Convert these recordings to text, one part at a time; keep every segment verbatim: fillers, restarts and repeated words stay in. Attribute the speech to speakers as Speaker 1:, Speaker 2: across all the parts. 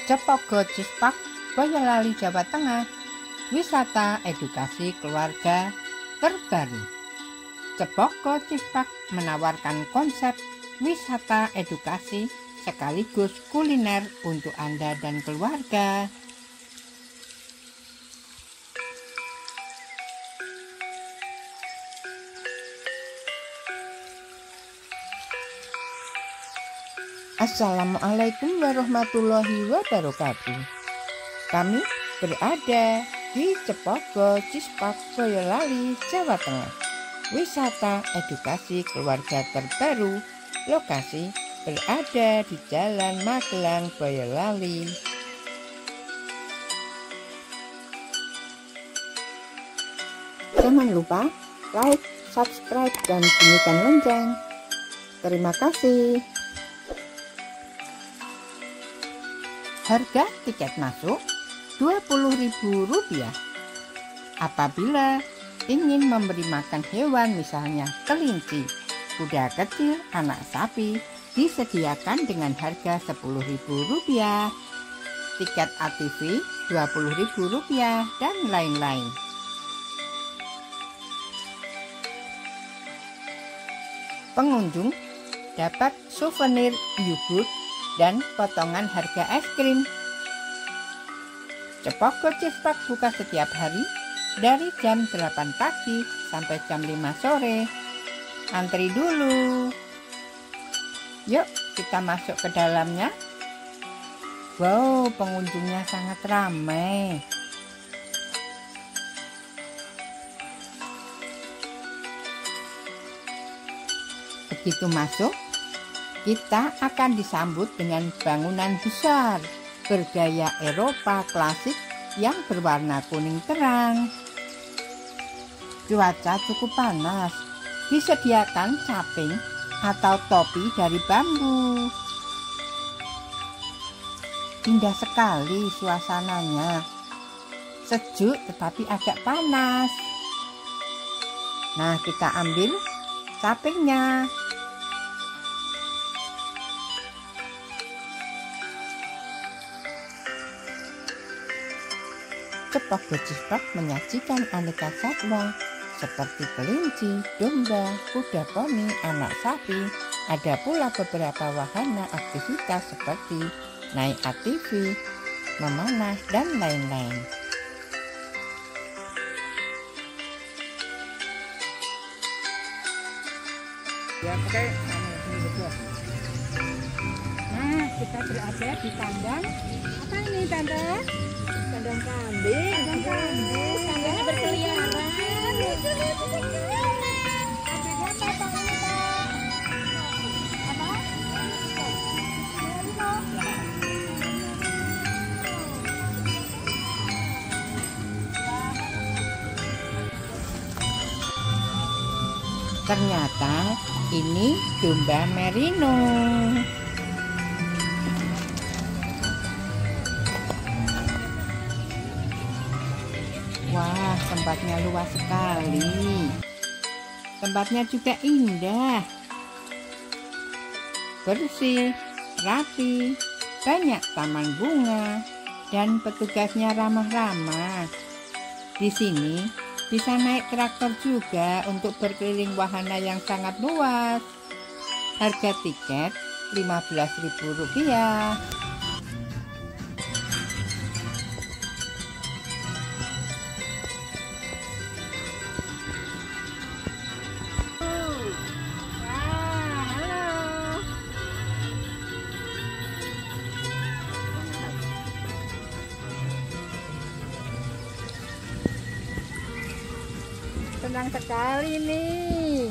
Speaker 1: Cepogo Cispak, Boyolali, Jawa Tengah. Wisata edukasi keluarga terbaru. Cepogo Cispak menawarkan konsep wisata edukasi sekaligus kuliner untuk Anda dan keluarga. Assalamualaikum warahmatullahi wabarakatuh. Kami berada di Cepogo Cispak, Boyolali, Jawa Tengah. Wisata edukasi keluarga terbaru. Lokasi berada di Jalan Magelang, Boyolali. Jangan lupa like, subscribe, dan bunyikan lonceng. Terima kasih. Harga tiket masuk dua puluh ribu rupiah. Apabila ingin memberi makan hewan, misalnya kelinci, kuda kecil, anak sapi, disediakan dengan harga sepuluh ribu rupiah. Tiket A T V dua puluh ribu rupiah dan lain-lain. Pengunjung dapat souvenir yogurt dan potongan harga es krim. Cepogo Cispak buka setiap hari dari jam delapan pagi sampai jam lima sore. Antri dulu. Yuk kita masuk ke dalamnya. Wow, pengunjungnya sangat ramai. Begitu masuk, kita akan disambut dengan bangunan besar bergaya Eropa klasik yang berwarna kuning terang. Cuaca cukup panas. Disediakan caping atau topi dari bambu. Indah sekali suasananya. Sejuk tetapi agak panas. Nah, kita ambil capingnya. Cepogo Cispak menyajikan aneka satwa seperti kelinci, domba, kuda poni, anak sapi. Ada pula beberapa wahana aktivitas seperti naik A T V, memanah, dan lain-lain. Ya, oke. Nah, kita berada di kandang. Apa ini, Tante? Kandang kambing. Kandang kambing. Kandangnya berkeliaran. Kambingnya potong ini, Pak. Apa? Ternyata ini domba merino. Wah, tempatnya luas sekali. Tempatnya juga indah. Bersih, rapi, banyak taman bunga, dan petugasnya ramah-ramah. Di sini bisa naik traktor juga untuk berkeliling wahana yang sangat luas. Harga tiket lima belas ribu rupiah. Senang sekali nih.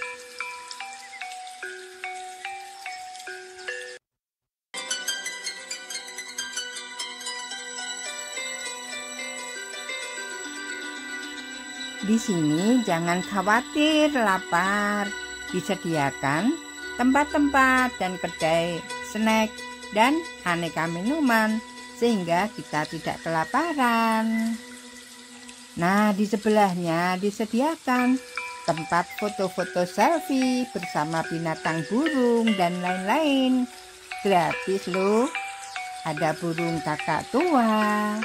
Speaker 1: Di sini jangan khawatir lapar. Disediakan tempat-tempat dan kedai snack dan aneka minuman sehingga kita tidak kelaparan. Nah, di sebelahnya disediakan tempat foto-foto selfie bersama binatang burung dan lain-lain. Gratis loh. ada burung kakak tua.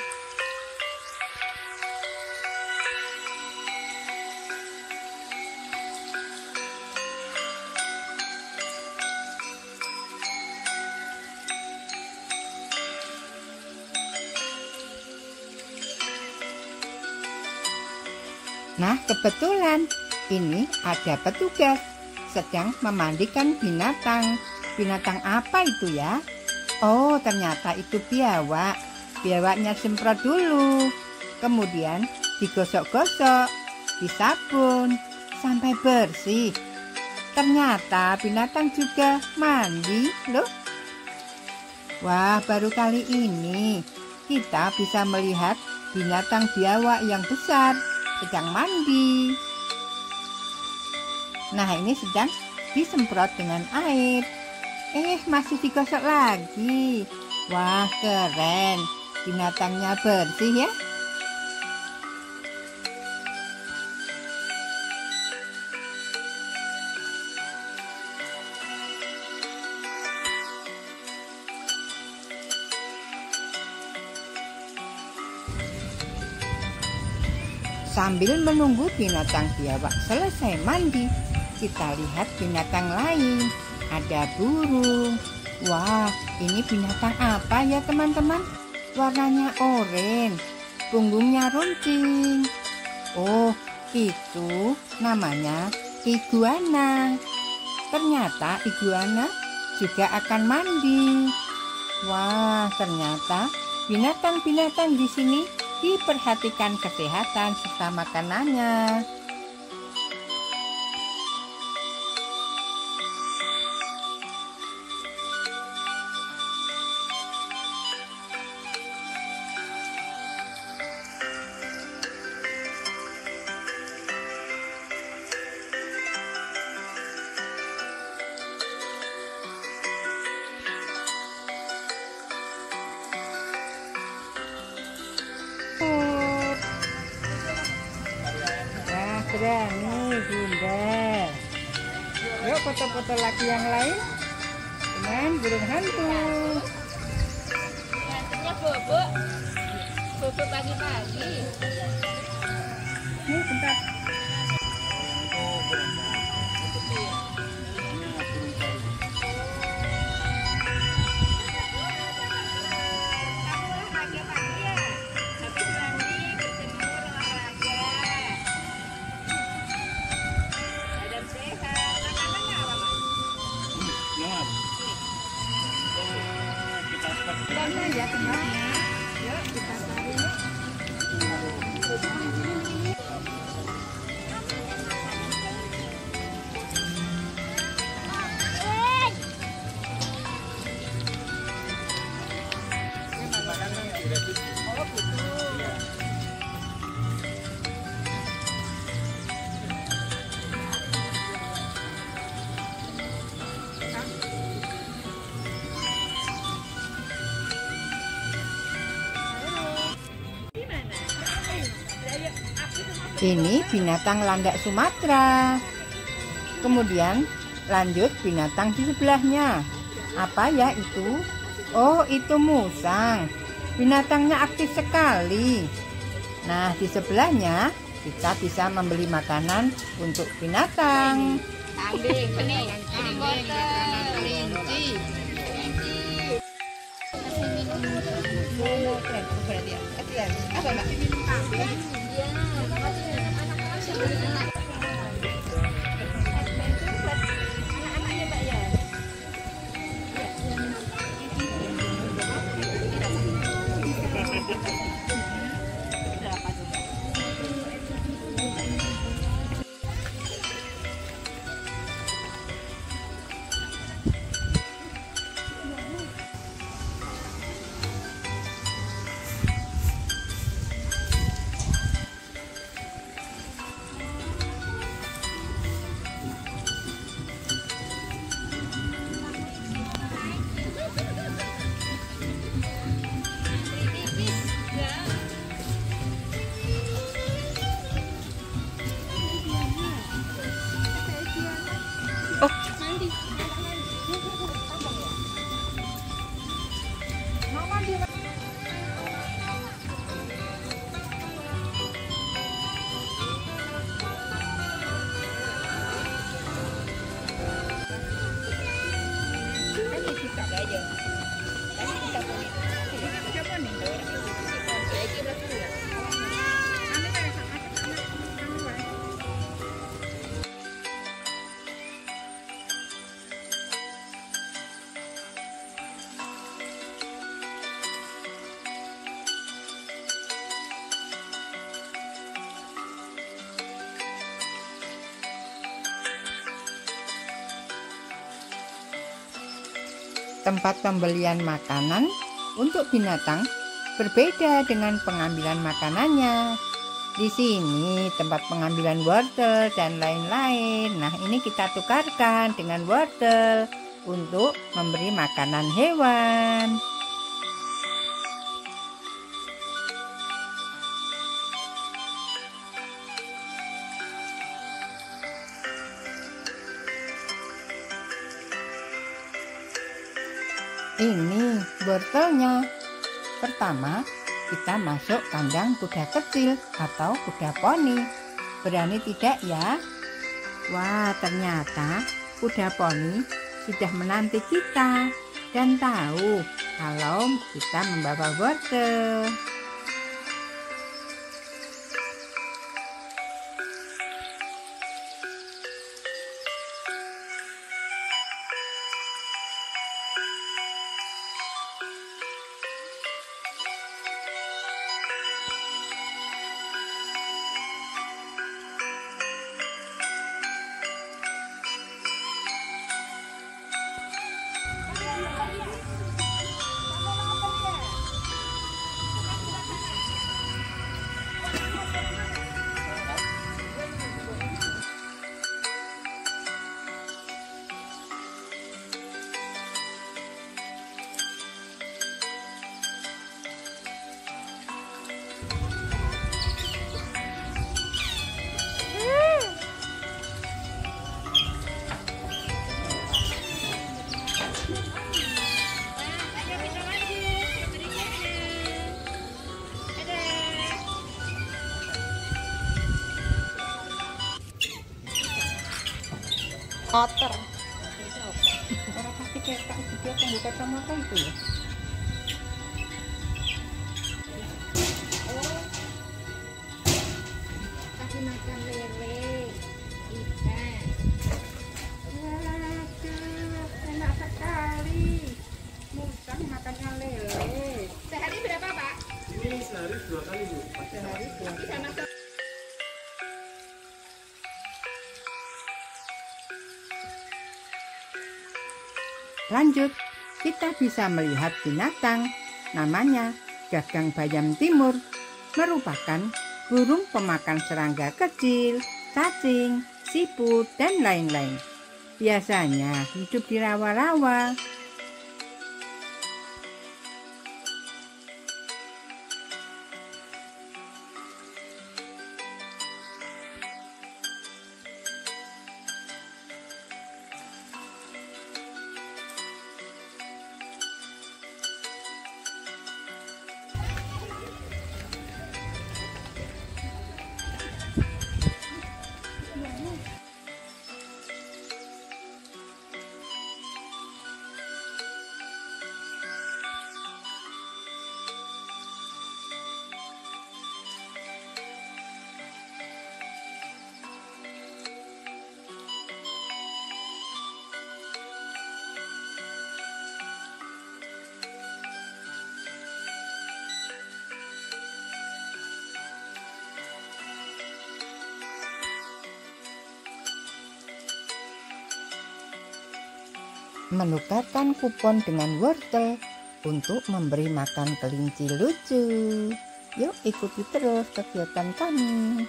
Speaker 1: Nah, kebetulan ini ada petugas sedang memandikan binatang. Binatang apa itu ya? Oh, ternyata itu biawak. Biawaknya semprot dulu, kemudian digosok-gosok, disabun sampai bersih. Ternyata binatang juga mandi loh. Wah, baru kali ini kita bisa melihat binatang biawak yang besar sedang mandi. Nah, ini sedang disemprot dengan air. Eh, masih digosok lagi. Wah, keren. Binatangnya bersih ya. Sambil menunggu binatang biawak selesai mandi, kita lihat binatang lain. Ada burung. Wah, ini binatang apa ya teman-teman? Warnanya oranye, punggungnya runcing. Oh, itu namanya iguana. Ternyata iguana juga akan mandi. Wah, ternyata binatang-binatang di sini diperhatikan kesehatan serta makanannya. Berani Bunda. Yuk foto-foto laki yang lain dengan burung hantu.
Speaker 2: Hantunya bobo, bobo pagi-pagi.
Speaker 1: Nih bentar. Mana ya tempatnya? Yuk kita cari ya. Oh gitu. Ini binatang landak Sumatera. Kemudian lanjut binatang di sebelahnya. Apa ya itu? Oh, itu musang. Binatangnya aktif sekali. Nah, di sebelahnya kita bisa membeli makanan untuk binatang.
Speaker 2: Kambing, benih, kambing, kelinci. Apa mbak? Kambing. Anak-anaknya mbak ya. aja. Tadi kita punya. Siapa nih? Lagi berapa ya?
Speaker 1: Tempat pembelian makanan untuk binatang berbeda dengan pengambilan makanannya. Di sini tempat pengambilan wortel dan lain-lain. Nah, ini kita tukarkan dengan wortel untuk memberi makanan hewan. Ini wortelnya. Pertama, kita masuk kandang kuda kecil atau kuda poni. Berani tidak ya? Wah, ternyata kuda poni sudah menanti kita dan tahu kalau kita membawa wortel.
Speaker 2: Otter.
Speaker 1: Orang pasti kayak dia yang buka kacamata itu ya.
Speaker 2: Kasih makan lele, ikan.
Speaker 1: Waduh, enak sekali. Musang makannya lele.
Speaker 2: Sehari berapa, Pak?
Speaker 3: Ini sehari dua kali, Bu.
Speaker 1: Sehari dua kali.
Speaker 2: Sama
Speaker 1: Lanjut, kita bisa melihat binatang namanya gagang bayam timur, merupakan burung pemakan serangga kecil, cacing, siput, dan lain-lain. Biasanya hidup di rawa-rawa. Menukarkan kupon dengan wortel untuk memberi makan kelinci lucu. Yuk ikuti terus kegiatan kami.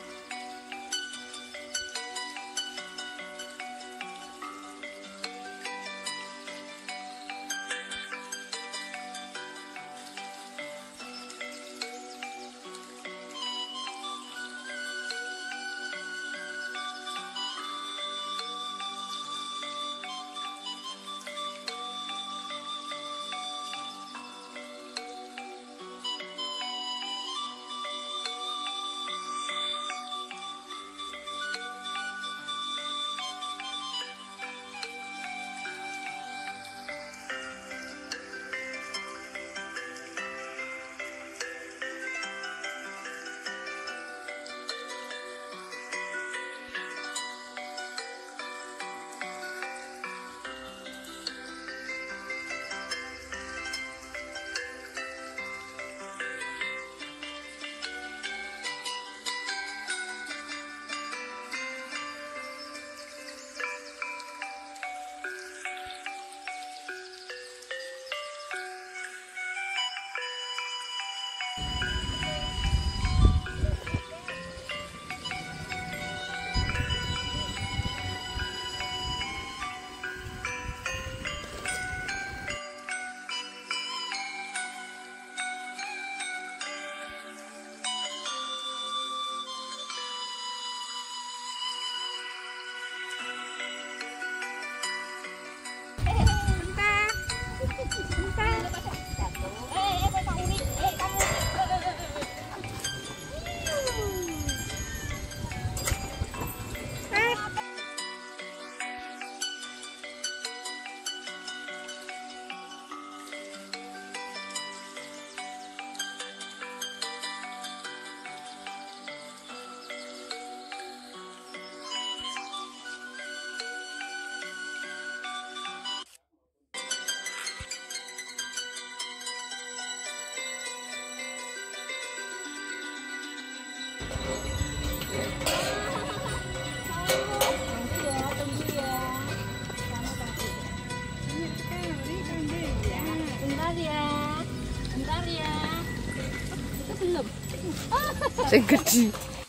Speaker 2: sekali kambingnya.
Speaker 4: Bentar ya. Bentar ya. Itu belum.
Speaker 1: Sing gede.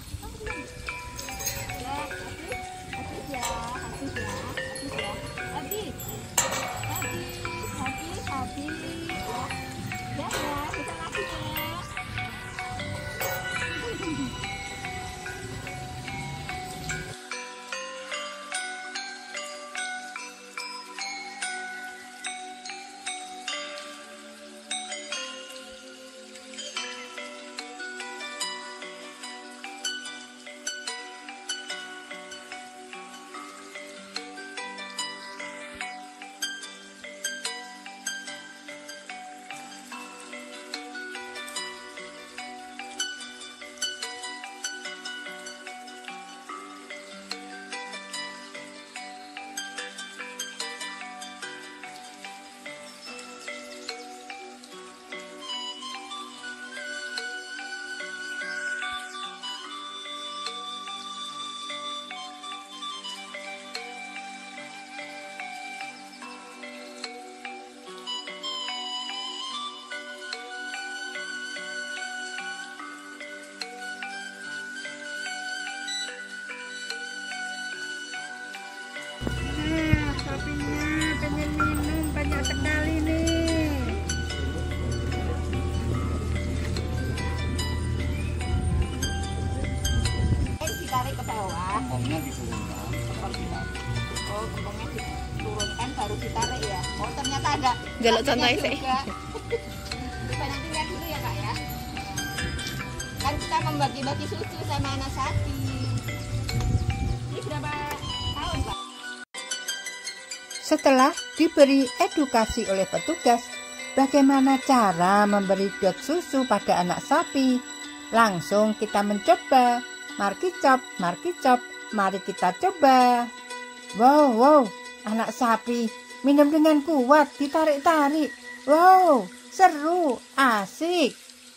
Speaker 4: Ya, habis, habis ya, habis ya, habis ya, habis, habis, habis, habis, ya, ya, ya, kita lagi ya.
Speaker 2: Nah, sapinya pengen minum banyak sekali nih.
Speaker 4: Ini ditarik ke bawah.
Speaker 3: Kembangnya diturunkan.
Speaker 4: Oh, kembangnya diturunkan baru ditarik ya. Oh, ternyata ada.
Speaker 2: Jaluk
Speaker 4: sapinya
Speaker 2: contohnya sih.
Speaker 4: juga. Coba nanti lihat dulu ya kak ya. Kan kita membagi-bagi susu sama anak sapi. Ini berapa tahun pak?
Speaker 1: Setelah diberi edukasi oleh petugas bagaimana cara memberi dot susu pada anak sapi, langsung kita mencoba. Markicop, markicop, mari kita coba. Wow, wow, anak sapi minum dengan kuat, ditarik-tarik. Wow, seru, asik.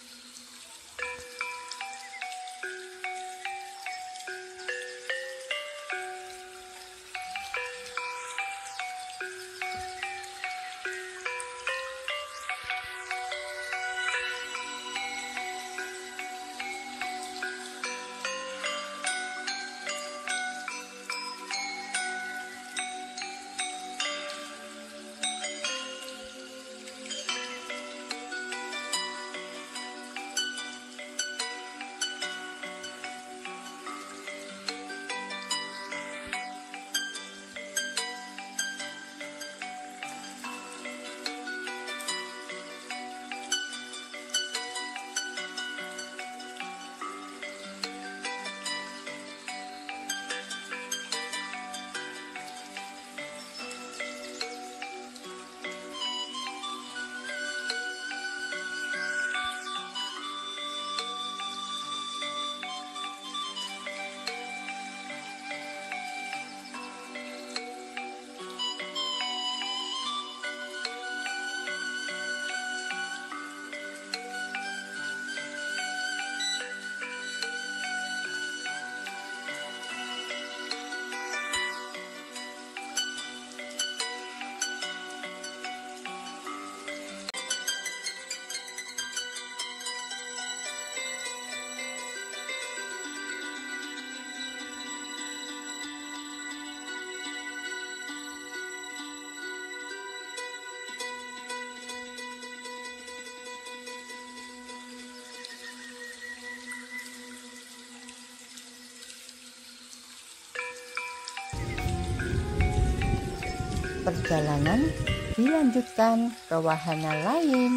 Speaker 1: Perjalanan dilanjutkan ke wahana lain,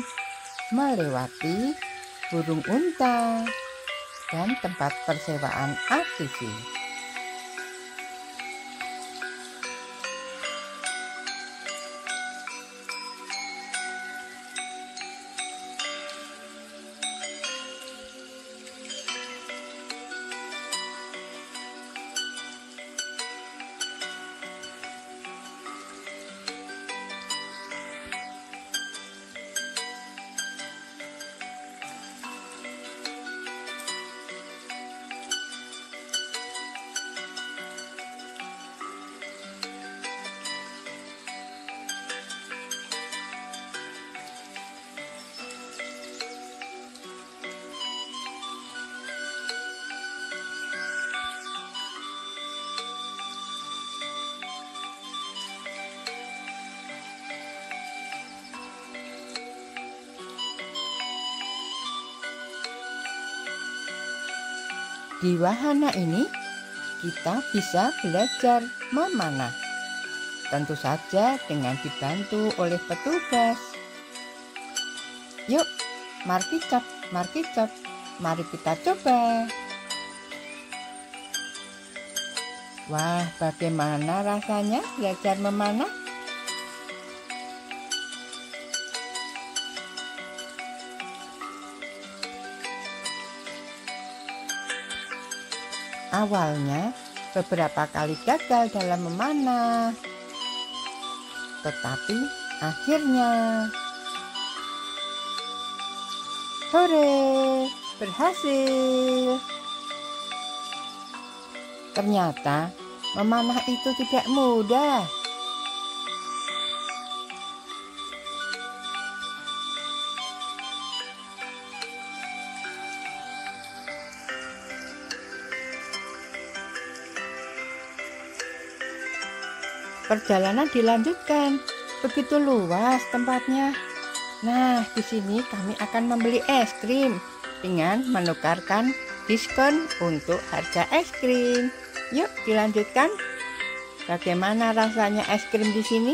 Speaker 1: melewati burung unta dan tempat persewaan A T V. Di wahana ini, kita bisa belajar memanah. Tentu saja dengan dibantu oleh petugas. Yuk, mari kicap, mari kicap, mari kita coba. Wah, bagaimana rasanya belajar memanah? Awalnya beberapa kali gagal dalam memanah, tetapi akhirnya, hore, berhasil. Ternyata memanah itu tidak mudah. Perjalanan dilanjutkan. Begitu luas tempatnya. Nah, di sini kami akan membeli es krim dengan menukarkan diskon untuk harga es krim. Yuk, dilanjutkan. Bagaimana rasanya es krim di sini?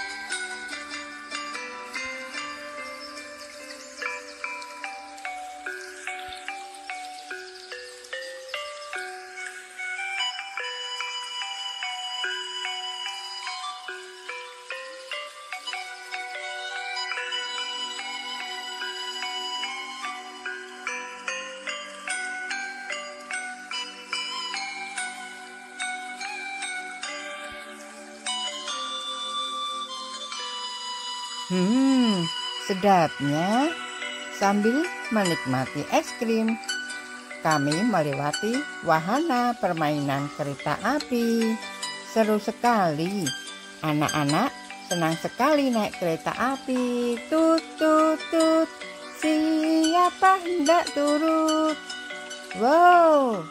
Speaker 1: Hmm, sedapnya. Sambil menikmati es krim, kami melewati wahana permainan kereta api. Seru sekali. Anak-anak senang sekali naik kereta api. Tut tut tut. Siapa hendak turut? Wow.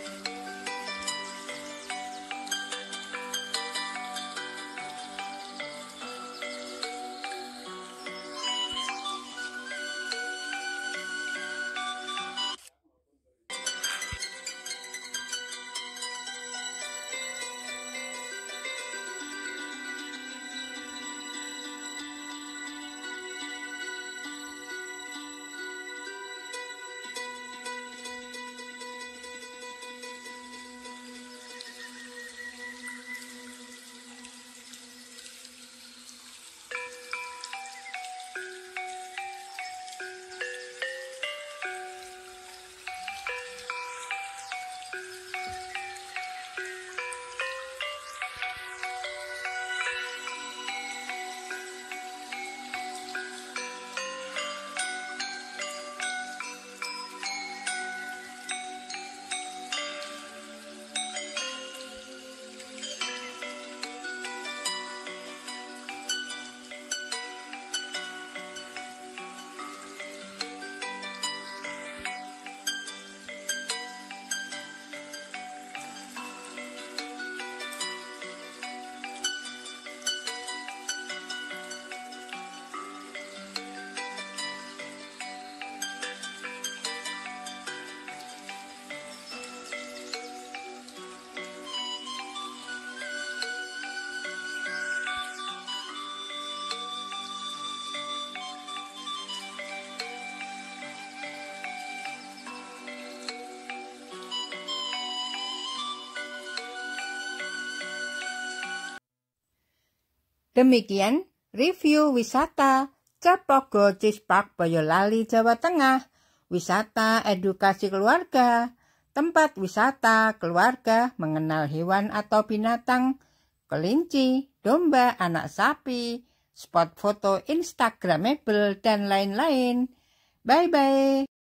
Speaker 1: Demikian review wisata Cepogo Cispak Boyolali, Jawa Tengah. Wisata edukasi keluarga, tempat wisata keluarga mengenal hewan atau binatang, kelinci, domba, anak sapi, spot foto instagramable, dan lain-lain. Bye-bye.